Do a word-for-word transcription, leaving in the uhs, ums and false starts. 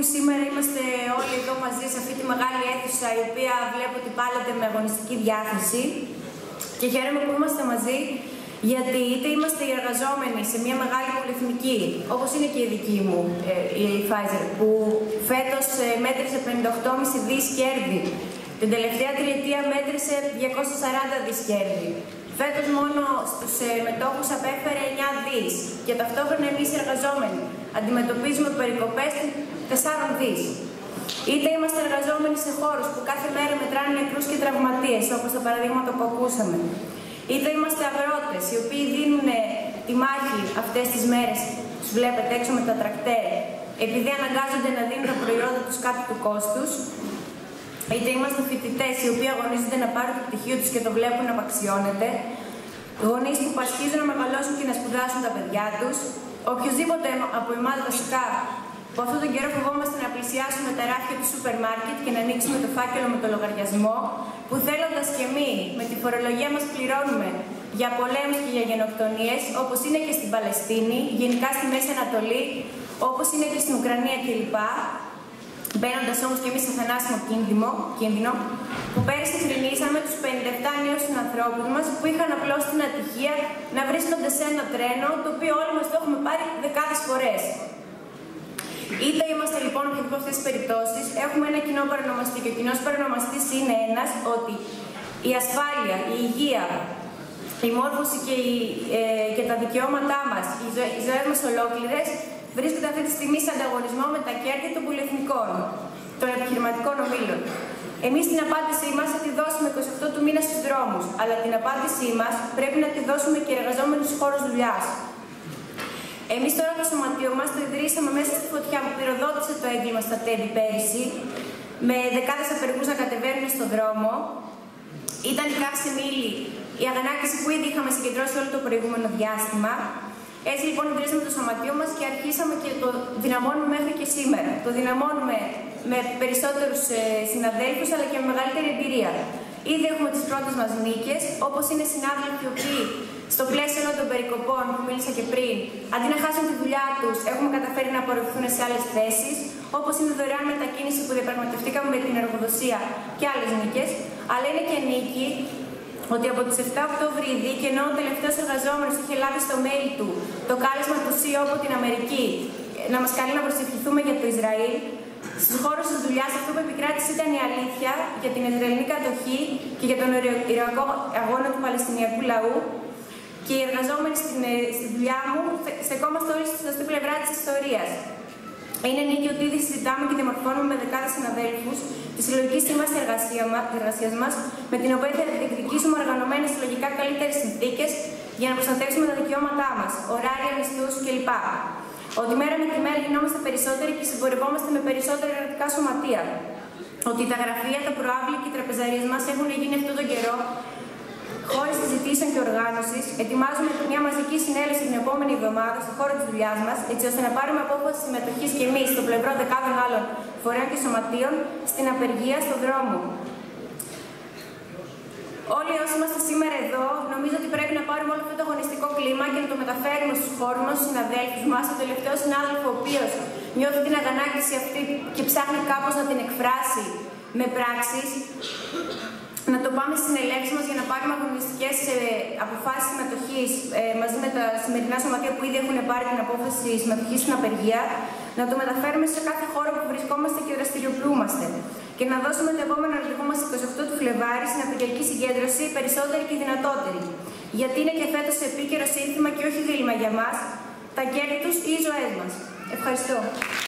σήμερα είμαστε όλοι εδώ μαζί σε αυτή τη μεγάλη αίθουσα, η οποία βλέπω ότι πάλεται με αγωνιστική διάθεση. Και χαίρομαι που είμαστε μαζί, γιατί είτε είμαστε οι εργαζόμενοι σε μια μεγάλη πολυεθνική, όπως είναι και η δική μου, η Pfizer, που φέτος μέτρησε πενήντα οκτώ κόμμα πέντε δις κέρδη. Την τελευταία τριετία μέτρησε διακόσια σαράντα δις κέρδη. Φέτος μόνο στους μετόχους απέφερε εννιά δις και ταυτόχρονα εμείς οι εργαζόμενοι αντιμετωπίζουμε περικοπές τεσσάρων δις. Είτε είμαστε εργαζόμενοι σε χώρους που κάθε μέρα μετράνε νεκρούς και τραυματίες, όπως τα παραδείγματα που ακούσαμε. Είτε είμαστε αγρότες, οι οποίοι δίνουν τη μάχη αυτές τις μέρες, τους βλέπετε έξω με τα τρακτέρ, επειδή αναγκάζονται να δίνουν τα προϊόντα τους κάτω του κόστους. Είτε είμαστε φοιτητές, οι οποίοι αγωνίζονται να πάρουν το πτυχίο τους και το βλέπουν να απαξιώνεται. Γονείς που πασχίζουν να μεγαλώσουν και να σπουδάσουν τα παιδιά τους. Οποιοςδήποτε από εμάς βασικά που αυτόν τον καιρό φοβόμαστε να πλησιάσουμε τα ράφια του σούπερ μάρκετ και να ανοίξουμε το φάκελο με το λογαριασμό, που θέλοντας και εμείς με τη φορολογία μας πληρώνουμε για πολέμους και για γενοκτονίες, όπως είναι και στην Παλαιστίνη, γενικά στη Μέση Ανατολή, όπως είναι και στην Ουκρανία κλπ. Μπαίνοντας όμως και εμείς σε θανάσιμο κίνδυνο, που πέρυσι θρηνήσαμε τους πενήντα επτά νέους συνανθρώπους μας που είχαν απλώς την ατυχία να βρίσκονται σε ένα τρένο, το οποίο όλοι μας το έχουμε πάρει δεκάδες φορές. Είτε είμαστε λοιπόν και από αυτές τις περιπτώσεις, έχουμε ένα κοινό παρονομαστή και ο κοινός παρονομαστής είναι ένας, ότι η ασφάλεια, η υγεία, η μόρφωση και, η, ε, και τα δικαιώματά μας, οι, ζω, οι ζωές μας ολόκληρες, βρίσκονται αυτή τη στιγμή σε ανταγωνισμό με τα κέρδη των πολυεθνικών, των επιχειρηματικών ομίλων. Εμείς την απάντησή μας θα τη δώσουμε είκοσι οκτώ του μήνα στους δρόμους, αλλά την απάντησή μας πρέπει να τη δώσουμε και εργαζόμενοι στους χώρους δουλειάς. Εμείς τώρα το σωματείο μας το ιδρύσαμε μέσα στη φωτιά που πυροδότησε το έγκλημα στα Τέμπη πέρυσι, με δεκάδες απεργούς να κατεβαίνουν στον δρόμο. Ήταν η καύσιμη ύλη, η αγανάκτηση που ήδη είχαμε συγκεντρώσει όλο το προηγούμενο διάστημα. Έτσι λοιπόν ιδρύσαμε το σωματείο μας και αρχίσαμε και το δυναμώνουμε μέχρι και σήμερα. Το δυναμώνουμε με περισσότερους ε, συναδέλφους αλλά και με μεγαλύτερη εμπειρία. Ήδη έχουμε τις πρώτες μας νίκες, όπως είναι συνάδελφοι οι οποίοι στο πλαίσιο όλων των περικοπών που μίλησα και πριν, αντί να χάσουν τη δουλειά τους, έχουμε καταφέρει να απορροφηθούν σε άλλες θέσεις, όπως είναι η δωρεάν μετακίνηση που διαπραγματευτήκαμε με την εργοδοσία και άλλες νίκες. Αλλά είναι και νίκη ότι από τις επτά Οκτώβρη ήδη, και ενώ ο τελευταίος εργαζόμενος είχε λάβει στο mail του το κάλεσμα του σι ι ο από την Αμερική να μας καλεί να προσευχηθούμε για το Ισραήλ, στους χώρους της δουλειάς αυτό που επικράτησε ήταν η αλήθεια για την Ισραηλινή κατοχή και για τον ηρωικό αγώνα του Παλαιστινιακού λαού. Και οι εργαζόμενοι στην, στη δουλειά μου στεκόμαστε όλοι στη σωστή πλευρά της ιστορίας. Είναι νίκη ότι ήδη συζητάμε και διαμορφώνουμε με δεκάδες συναδέλφους τη συλλογική σύμβαση εργασίας μας, με την οποία θα διεκδικήσουμε οργανωμένες συλλογικά καλύτερες συνθήκες για να προστατεύσουμε τα δικαιώματά μας, ωράρια, μισθούς κλπ. Ότι μέρα με τη μέρα γινόμαστε περισσότεροι και συμπορευόμαστε με περισσότερα εργατικά σωματεία. Ότι τα γραφεία, τα προάβλη και οι τραπεζαρίες μας έχουν γίνει αυτόν τον καιρό χώρες συζητήσεων και οργάνωσης. Ετοιμάζουμε μια μαζική συνέλευση την επόμενη εβδομάδα στον χώρο της δουλειάς μας, έτσι ώστε να πάρουμε απόφαση συμμετοχής και εμείς στο πλευρό δεκάδων άλλων φορέων και σωματείων στην απεργία στον δρόμο. Όλοι όσοι είμαστε σήμερα εδώ, νομίζω ότι πρέπει να πάρουμε όλο αυτό το αγωνιστικό κλίμα και να το μεταφέρουμε στους χώρους μας, στους συναδέλφους μας. Ο τελευταίο συνάδελφο, ο οποίος νιώθει την αγανάκτηση αυτή και ψάχνει κάπως να την εκφράσει με πράξεις, να το πάμε στις συνελεύσεις μας για να πάρουμε αγωνιστικές ε, αποφάσεις συμμετοχής ε, μαζί με τα σημερινά σωματεία που ήδη έχουν πάρει την απόφαση συμμετοχής στην απεργία, να το μεταφέρουμε σε κάθε χώρο που βρισκόμαστε και δραστηριοποιούμαστε. Και να δώσουμε το επόμενο ραντεβού μας είκοσι οκτώ του Φλεβάρη στην απεργιακή συγκέντρωση περισσότερη και δυνατότερη. Γιατί είναι και φέτος επίκαιρο σύνθημα και όχι δίλημμα για μας, τα κέρδη τους ή οι ζωές μας. Ευχαριστώ.